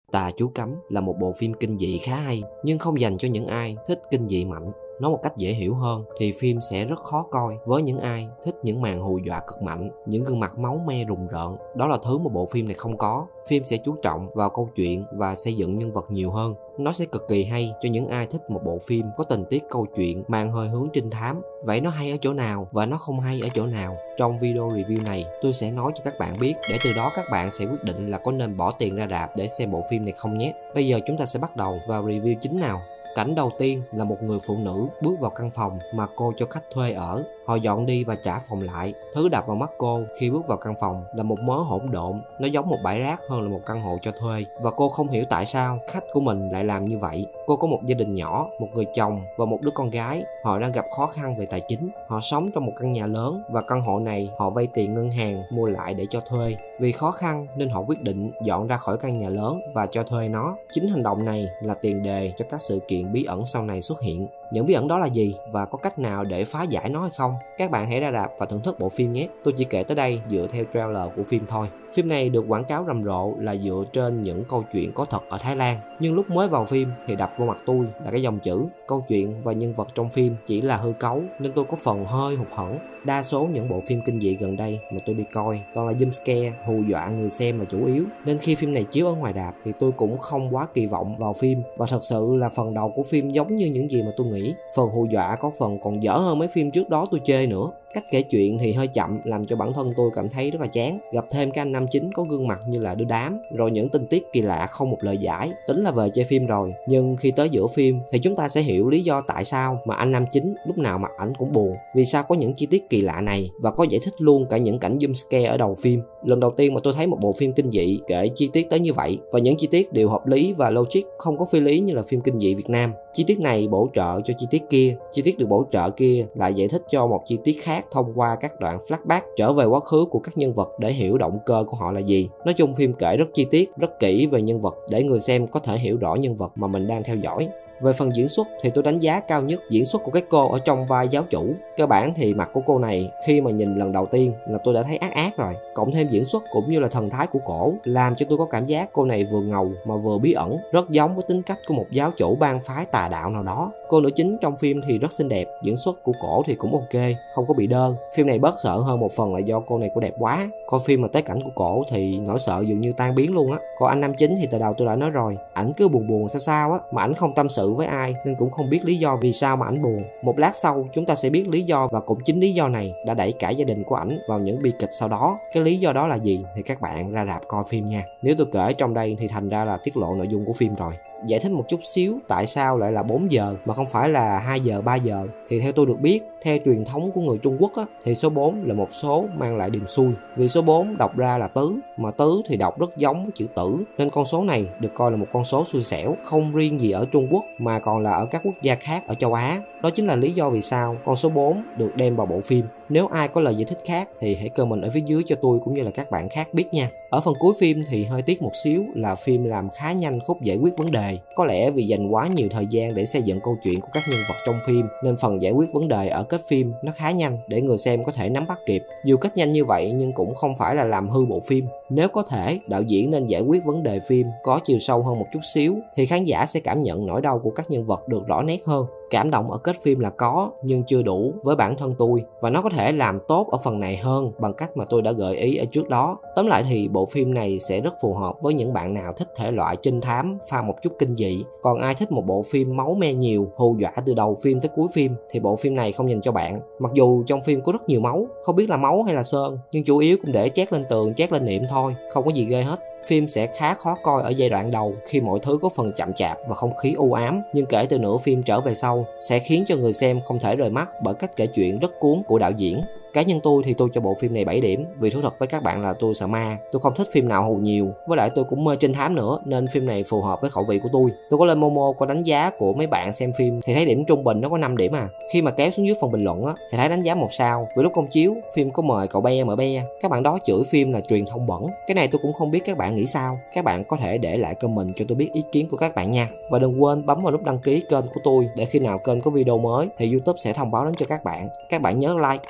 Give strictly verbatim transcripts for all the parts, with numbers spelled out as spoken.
Tà Chú Cấm là một bộ phim kinh dị khá hay, nhưng không dành cho những ai thích kinh dị mạnh. Nói một cách dễ hiểu hơn thì phim sẽ rất khó coi với những ai thích những màn hù dọa cực mạnh, những gương mặt máu me rùng rợn. Đó là thứ mà bộ phim này không có. Phim sẽ chú trọng vào câu chuyện và xây dựng nhân vật nhiều hơn. Nó sẽ cực kỳ hay cho những ai thích một bộ phim có tình tiết câu chuyện mang hơi hướng trinh thám. Vậy nó hay ở chỗ nào và nó không hay ở chỗ nào? Trong video review này, tôi sẽ nói cho các bạn biết, để từ đó các bạn sẽ quyết định là có nên bỏ tiền ra rạp để xem bộ phim này không nhé. Bây giờ chúng ta sẽ bắt đầu vào review chính nào. Cảnh đầu tiên là một người phụ nữ bước vào căn phòng mà cô cho khách thuê ở. Họ dọn đi và trả phòng lại. Thứ đập vào mắt cô khi bước vào căn phòng là một mớ hỗn độn. Nó giống một bãi rác hơn là một căn hộ cho thuê. Và cô không hiểu tại sao khách của mình lại làm như vậy. Cô có một gia đình nhỏ, một người chồng và một đứa con gái. Họ đang gặp khó khăn về tài chính. Họ sống trong một căn nhà lớn và căn hộ này họ vay tiền ngân hàng mua lại để cho thuê. Vì khó khăn nên họ quyết định dọn ra khỏi căn nhà lớn và cho thuê nó. Chính hành động này là tiền đề cho các sự kiện bí ẩn sau này xuất hiện. Những bí ẩn đó là gì và có cách nào để phá giải nó hay không? Các bạn hãy ra rạp và thưởng thức bộ phim nhé. Tôi chỉ kể tới đây dựa theo trailer của phim thôi. Phim này được quảng cáo rầm rộ là dựa trên những câu chuyện có thật ở Thái Lan. Nhưng lúc mới vào phim thì đập vô mặt tôi là cái dòng chữ câu chuyện và nhân vật trong phim chỉ là hư cấu, nên tôi có phần hơi hụt hẫng. Đa số những bộ phim kinh dị gần đây mà tôi đi coi toàn là jumpscare, hù dọa người xem là chủ yếu. Nên khi phim này chiếu ở ngoài rạp thì tôi cũng không quá kỳ vọng vào phim. Và thật sự là phần đầu của phim giống như những gì mà tôi nghĩ. Phần hù dọa có phần còn dở hơn mấy phim trước đó tôi chê nữa. Cách kể chuyện thì hơi chậm, làm cho bản thân tôi cảm thấy rất là chán. Gặp thêm cái anh nam chính có gương mặt như là đưa đám, rồi những tình tiết kỳ lạ không một lời giải, tính là về chê phim rồi. Nhưng khi tới giữa phim thì chúng ta sẽ hiểu lý do tại sao mà anh nam chính lúc nào mặt ảnh cũng buồn, vì sao có những chi tiết kỳ lạ này, và có giải thích luôn cả những cảnh jumpscare ở đầu phim. Lần đầu tiên mà tôi thấy một bộ phim kinh dị kể chi tiết tới như vậy, và những chi tiết đều hợp lý và logic, không có phi lý như là phim kinh dị Việt Nam. Chi tiết này bổ trợ cho chi tiết kia, chi tiết được bổ trợ kia lại giải thích cho một chi tiết khác thông qua các đoạn flashback trở về quá khứ của các nhân vật để hiểu động cơ của họ là gì. Nói chung phim kể rất chi tiết, rất kỹ về nhân vật để người xem có thể hiểu rõ nhân vật mà mình đang theo dõi. Về phần diễn xuất thì tôi đánh giá cao nhất diễn xuất của cái cô ở trong vai giáo chủ. Cơ bản thì mặt của cô này khi mà nhìn lần đầu tiên là tôi đã thấy ác ác rồi. Cộng thêm diễn xuất cũng như là thần thái của cổ làm cho tôi có cảm giác cô này vừa ngầu mà vừa bí ẩn, rất giống với tính cách của một giáo chủ bang phái tà đạo nào đó. Cô nữ chính trong phim thì rất xinh đẹp, diễn xuất của cổ thì cũng ok, không có bị đơ. Phim này bớt sợ hơn một phần là do cô này cô đẹp quá. Coi phim mà tới cảnh của cổ thì nỗi sợ dường như tan biến luôn á. Còn anh nam chính thì từ đầu tôi đã nói rồi, ảnh cứ buồn buồn sao sao á, mà ảnh không tâm sự với ai nên cũng không biết lý do vì sao mà ảnh buồn. Một lát sau chúng ta sẽ biết lý do, và cũng chính lý do này đã đẩy cả gia đình của ảnh vào những bi kịch sau đó. Cái lý do đó là gì thì các bạn ra rạp coi phim nha. Nếu tôi kể trong đây thì thành ra là tiết lộ nội dung của phim rồi. Giải thích một chút xíu tại sao lại là bốn giờ mà không phải là hai giờ, ba giờ. Thì theo tôi được biết, theo truyền thống của người Trung Quốc á, thì số bốn là một số mang lại điềm xui. Vì số bốn đọc ra là tứ, mà tứ thì đọc rất giống với chữ tử, nên con số này được coi là một con số xui xẻo, không riêng gì ở Trung Quốc mà còn là ở các quốc gia khác ở châu Á. Đó chính là lý do vì sao con số bốn được đem vào bộ phim. Nếu ai có lời giải thích khác thì hãy comment ở phía dưới cho tôi cũng như là các bạn khác biết nha. Ở phần cuối phim thì hơi tiếc một xíu là phim làm khá nhanh khúc giải quyết vấn đề. Có lẽ vì dành quá nhiều thời gian để xây dựng câu chuyện của các nhân vật trong phim nên phần giải quyết vấn đề ở kết phim nó khá nhanh để người xem có thể nắm bắt kịp. Dù cách nhanh như vậy nhưng cũng không phải là làm hư bộ phim. Nếu có thể, đạo diễn nên giải quyết vấn đề phim có chiều sâu hơn một chút xíu thì khán giả sẽ cảm nhận nỗi đau của các nhân vật được rõ nét hơn. Cảm động ở kết phim là có nhưng chưa đủ với bản thân tôi, và nó có thể làm tốt ở phần này hơn bằng cách mà tôi đã gợi ý ở trước đó. Tóm lại thì bộ phim này sẽ rất phù hợp với những bạn nào thích thể loại trinh thám pha một chút kinh dị. Còn ai thích một bộ phim máu me nhiều, hù dọa từ đầu phim tới cuối phim thì bộ phim này không dành cho bạn. Mặc dù trong phim có rất nhiều máu, không biết là máu hay là sơn, nhưng chủ yếu cũng để chét lên tường, chét lên niệm thôi, không có gì ghê hết. Phim sẽ khá khó coi ở giai đoạn đầu khi mọi thứ có phần chậm chạp và không khí u ám, nhưng kể từ nửa phim trở về sau sẽ khiến cho người xem không thể rời mắt bởi cách kể chuyện rất cuốn của đạo diễn. Cá nhân tôi thì tôi cho bộ phim này bảy điểm, vì thú thật với các bạn là tôi sợ ma, tôi không thích phim nào hù nhiều, với lại tôi cũng mê trinh thám nữa nên phim này phù hợp với khẩu vị của tôi. Tôi có lên Momo có đánh giá của mấy bạn xem phim thì thấy điểm trung bình nó có năm điểm à. Khi mà kéo xuống dưới phần bình luận á thì thấy đánh giá một sao, vì lúc công chiếu phim có mời cậu Be mở Be, các bạn đó chửi phim là truyền thông bẩn. Cái này tôi cũng không biết các bạn nghĩ sao, các bạn có thể để lại comment cho tôi biết ý kiến của các bạn nha. Và đừng quên bấm vào nút đăng ký kênh của tôi để khi nào kênh có video mới thì YouTube sẽ thông báo đến cho các bạn. Các bạn nhớ like nếu thấy video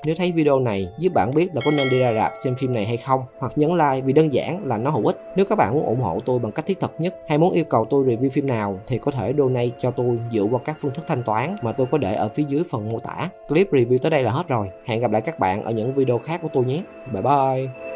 video này giúp bạn biết là có nên đi ra rạp xem phim này hay không, hoặc nhấn like vì đơn giản là nó hữu ích. Nếu các bạn muốn ủng hộ tôi bằng cách thiết thực nhất hay muốn yêu cầu tôi review phim nào thì có thể donate cho tôi dựa qua các phương thức thanh toán mà tôi có để ở phía dưới phần mô tả. Clip review tới đây là hết rồi. Hẹn gặp lại các bạn ở những video khác của tôi nhé. Bye bye.